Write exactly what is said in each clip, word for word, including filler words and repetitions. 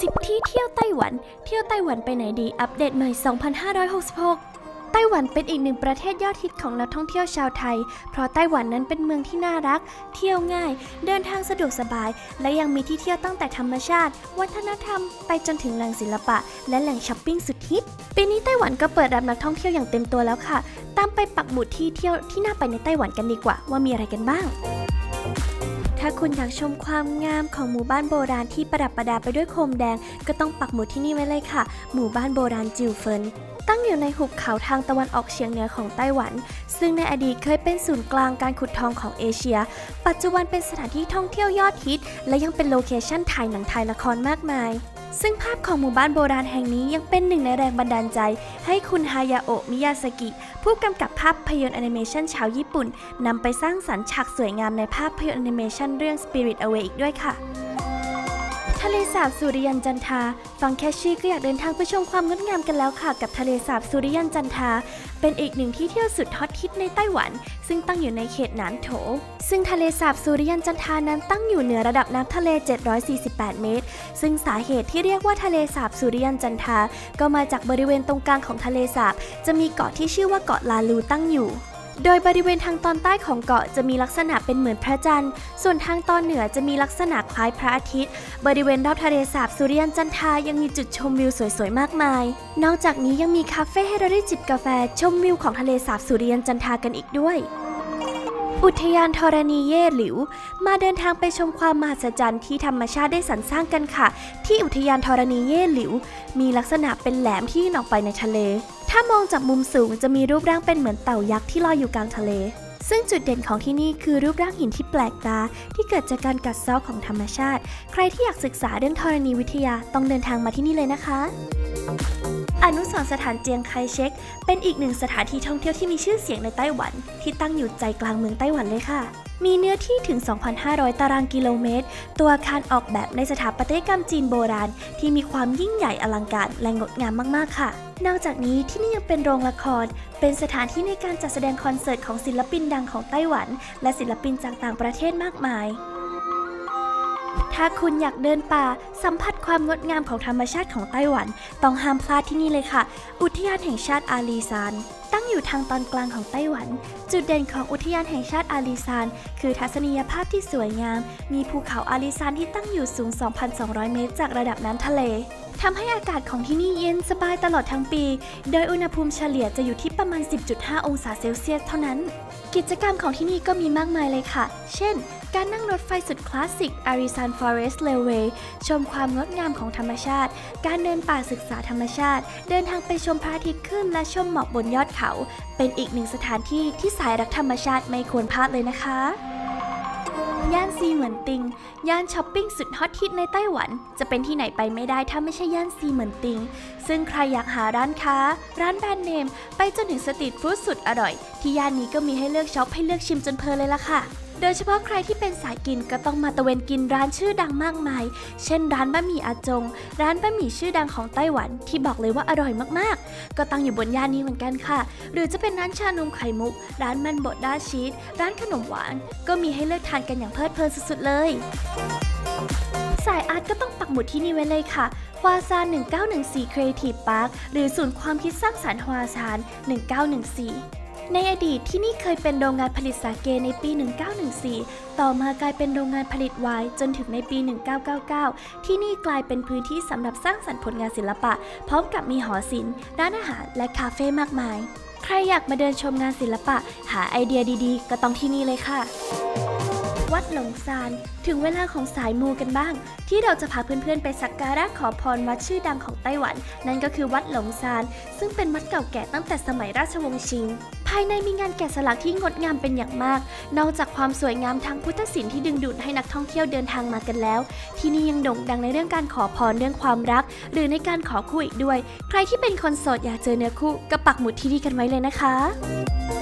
สิบ ที่เที่ยวไต้หวันเที่ยวไต้หวันไปไหนดีอัปเดตใหม่ สองพันห้าร้อยหกสิบหก ไต้หวันเป็นอีกหนึ่งประเทศยอดฮิตของนักท่องเที่ยวชาวไทยเพราะไต้หวันนั้นเป็นเมืองที่น่ารักเที่ยวง่ายเดินทางสะดวกสบายและยังมีที่เที่ยวตั้งแต่ธรรมชาติวัฒนธรรมไปจนถึงแหล่งศิลปะและแหล่งช้อปปิ้งสุดฮิตปีนี้ไต้หวันก็เปิดรับนักท่องเที่ยวอย่างเต็มตัวแล้วค่ะตามไปปักหมุดที่เที่ยวที่น่าไปในไต้หวันกันดีกว่าว่ามีอะไรกันบ้างถ้าคุณอยากชมความงามของหมู่บ้านโบราณที่ประดับประดาไปด้วยโคมแดงก็ต้องปักหมุดที่นี่ไว้เลยค่ะหมู่บ้านโบราณจิวเฟินตั้งอยู่ในหุบเขาทางตะวันออกเฉียงเหนือของไต้หวันซึ่งในอดีตเคยเป็นศูนย์กลางการขุดทองของเอเชียปัจจุบันเป็นสถานที่ท่องเที่ยวยอดฮิตและยังเป็นโลเคชั่นถ่ายหนังถ่ายละครมากมายซึ่งภาพของหมู่บ้านโบราณแห่งนี้ยังเป็นหนึ่งในแรงบันดาลใจให้คุณฮายาโอะมิยาสกิผู้กำกับภาพยนตร์แอนิเมชันชาวญี่ปุ่นนำไปสร้างสรรค์ฉากสวยงามในภาพยนตร์แอนิเมชันเรื่อง Spirit Away อีกด้วยค่ะทะเลสาบสุริยันจันทราฟังแค่ชื่อก็อยากเดินทางไปชมความงดงามกันแล้วค่ะกับทะเลสาบสุริยันจันทราเป็นอีกหนึ่งที่เที่ยวสุดฮอตฮิตในไต้หวันซึ่งตั้งอยู่ในเขตหนานโถซึ่งทะเลสาบสุริยันจันทรานั้นตั้งอยู่เหนือระดับน้ำทะเลเจ็ดร้อยสี่สิบแปดเมตรซึ่งสาเหตุที่เรียกว่าทะเลสาบสุริยันจันทราก็มาจากบริเวณตรงกลางของทะเลสาบจะมีเกาะที่ชื่อว่าเกาะลาลูตั้งอยู่โดยบริเวณทางตอนใต้ของเกาะจะมีลักษณะเป็นเหมือนพระจันทร์ส่วนทางตอนเหนือจะมีลักษณะคล้ายพระอาทิตย์บริเวณรอบทะเลสาบสุริยันจันทรายังมีจุดชมวิวสวยๆมากมายนอกจากนี้ยังมีคาเฟ่ให้เราได้จิบกาแฟชมวิวของทะเลสาบสุริยันจันทรากันอีกด้วยอุทยานธรณีเย่หลิวมาเดินทางไปชมความมหัศจรรย์ที่ธรรมชาติได้สรรสร้างกันค่ะที่อุทยานธรณีเย่หลิวมีลักษณะเป็นแหลมที่ยื่นออกไปในทะเลถ้ามองจากมุมสูงจะมีรูปร่างเป็นเหมือนเต่ายักษ์ที่ลอยอยู่กลางทะเลซึ่งจุดเด่นของที่นี่คือรูปร่างหินที่แปลกตาที่เกิดจากการกัดเซาะของธรรมชาติใครที่อยากศึกษาเรื่องธรณีวิทยาต้องเดินทางมาที่นี่เลยนะคะอนุสรณ์สถานเจียงไคเชกเป็นอีกหนึ่งสถานที่ท่องเที่ยวที่มีชื่อเสียงในไต้หวันที่ตั้งอยู่ใจกลางเมืองไต้หวันเลยค่ะมีเนื้อที่ถึง สองพันห้าร้อย ตารางกิโลเมตรตัวอาคารออกแบบในสถาปัตยกรรมจีนโบราณที่มีความยิ่งใหญ่อลังการและงดงามมากๆค่ะนอกจากนี้ที่นี่ยังเป็นโรงละครเป็นสถานที่ในการจัดแสดงคอนเสิร์ตของศิลปินดังของไต้หวันและศิลปินจากต่างประเทศมากมายถ้าคุณอยากเดินป่าสัมผัสความงดงามของธรรมชาติของไต้หวันต้องห้ามพลาดที่นี่เลยค่ะอุทยานแห่งชาติอาลีซานตั้งอยู่ทางตอนกลางของไต้หวันจุดเด่นของอุทยานแห่งชาติอาลีซานคือทัศนียภาพที่สวยงามมีภูเขาอาลีซานที่ตั้งอยู่สูง สองพันสองร้อย เมตรจากระดับน้ำทะเลทำให้อากาศของที่นี่เย็นสบายตลอดทั้งปีโดยอุณหภูมิเฉลี่ยจะอยู่ที่ประมาณ สิบจุดห้า องศาเซลเซียสเท่านั้นกิจกรรมของที่นี่ก็มีมากมายเลยค่ะเช่นการนั่งรถไฟสุดคลาสสิก Arisan Forest Railway ชมความงดงามของธรรมชาติการเดินป่าศึกษาธรรมชาติเดินทางไปชมพระอาทิตย์ขึ้นและชมหมอกบนยอดเขาเป็นอีกหนึ่งสถานที่ที่สายรักธรรมชาติไม่ควรพลาดเลยนะคะย่านซีเหมือนติงย่านช้อปปิ้งสุดฮอตฮิตในไต้หวันจะเป็นที่ไหนไปไม่ได้ถ้าไม่ใช่ย่านซีเหมือนติงซึ่งใครอยากหาร้านค้าร้านแบรนด์เนมไปจนถึงสตรีทฟู้ดสุดอร่อยที่ย่านนี้ก็มีให้เลือกช็อปให้เลือกชิมจนเพลินเลยล่ะค่ะโดยเฉพาะใครที่เป็นสายกินก็ต้องมาตะเวนกินร้านชื่อดังมากมายเช่นร้านบะหมี่อาจงร้านบะหมี่ชื่อดังของไต้หวันที่บอกเลยว่าอร่อยมากๆก็ตั้งอยู่บนย่านนี้เหมือนกันค่ะหรือจะเป็นร้านชานมไข่มุกร้านมันบดด้าชีสร้านขนมหวานก็มีให้เลือกทานกันอย่างเพลิดเพลินสุดๆเลยสายอาร์ตก็ต้องปักหมุดที่นี่ไว้เลยค่ะฮวาซานหนึ่งเก้าหนึ่งสี่ Creative Park หรือศูนย์ความคิดสร้างสรรค์ฮวาซานหนึ่งเก้าหนึ่งสี่ในอดีตที่นี่เคยเป็นโรงงานผลิตสาเกในปีหนึ่งเก้าหนึ่งสี่ต่อมากลายเป็นโรงงานผลิตไวน์จนถึงในปีหนึ่งเก้าเก้าเก้าที่นี่กลายเป็นพื้นที่สำหรับสร้างสรรค์ผลงานศิลปะพร้อมกับมีหอศิลป์ร้านอาหารและคาเฟ่มากมายใครอยากมาเดินชมงานศิลปะหาไอเดียดีๆก็ต้องที่นี่เลยค่ะวัดหลงซานถึงเวลาของสายมูกันบ้างที่เราจะพาเพื่อนๆไปสักการะขอพรวัดชื่อดังของไต้หวันนั่นก็คือวัดหลงซานซึ่งเป็นวัดเก่าแก่ตั้งแต่สมัยราชวงศ์ชิงภายในมีงานแกะสลักที่งดงามเป็นอย่างมากนอกจากความสวยงามทางพุทธศิลป์ที่ดึงดูดให้นักท่องเที่ยวเดินทางมากันแล้วที่นี่ยังโด่งดังในเรื่องการขอพรเรื่องความรักหรือในการขอคู่อีกด้วยใครที่เป็นคนโสดอยากเจอเนื้อคู่ก็ปักหมุดที่นี่กันไว้เลยนะคะ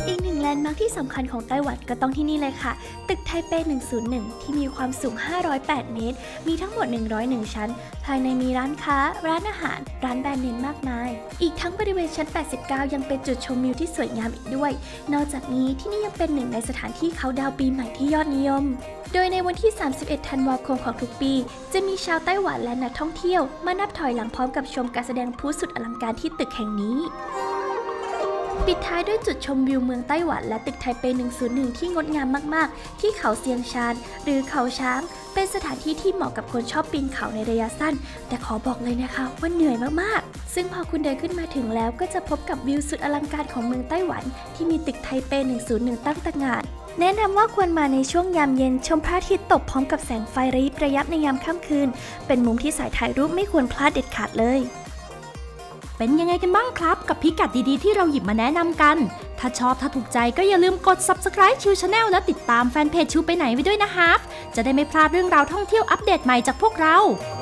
อีกหนึ่งแลนด์มาร์คที่สำคัญของไต้หวันก็ต้องที่นี่เลยค่ะตึกไทเปหนึ่งศูนย์หนึ่งที่มีความสูงห้าร้อยแปดเมตรมีทั้งหมดหนึ่งร้อยเอ็ดชั้นภายในมีร้านค้าร้านอาหารร้านแบรนด์เนมมากมายอีกทั้งบริเวณชั้นแปดสิบเก้ายังเป็นจุดชมวิวที่สวยงามอีกด้วยนอกจากนี้ที่นี่ยังเป็นหนึ่งในสถานที่เขาดาวปีใหม่ที่ยอดนิยมโดยในวันที่สามสิบเอ็ดธันวาคมของทุกปีจะมีชาวไต้หวันและนักท่องเที่ยวมานับถอยหลังพร้อมกับชมการแสดงพลุสุดอลังการที่ตึกแห่งนี้ปิดท้ายด้วยจุดชมวิวเมืองไต้หวันและตึกไทเปหนึ่งศูนย์หนึ่งที่งดงามมากๆที่เขาเซียงชานหรือเขาช้างเป็นสถานที่ที่เหมาะกับคนชอบปีนเขาในระยะสั้นแต่ขอบอกเลยนะคะว่าเหนื่อยมากๆซึ่งพอคุณเดินขึ้นมาถึงแล้วก็จะพบกับวิวสุดอลังการของเมืองไต้หวันที่มีตึกไทเปหนึ่งศูนย์หนึ่งตั้งตระหง่านแนะนำว่าควรมาในช่วงยามเย็นชมพระอาทิตย์ตกพร้อมกับแสงไฟระยิบระยับในยามค่ำคืนเป็นมุมที่สายถ่ายรูปไม่ควรพลาดเด็ดขาดเลยเป็นยังไงกันบ้างครับกับพิกัดดีๆที่เราหยิบมาแนะนำกันถ้าชอบถ้าถูกใจก็อย่าลืมกด ซับสไครบ์ ชิว ชาแนล และติดตามแฟนเพจชิวไปไหนไว้ด้วยนะครับจะได้ไม่พลาดเรื่องราวท่องเที่ยวอัปเดตใหม่จากพวกเรา